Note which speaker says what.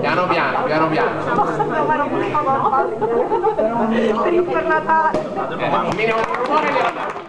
Speaker 1: Piano piano, piano piano.
Speaker 2: Per Natale.
Speaker 1: Un minimo di rumore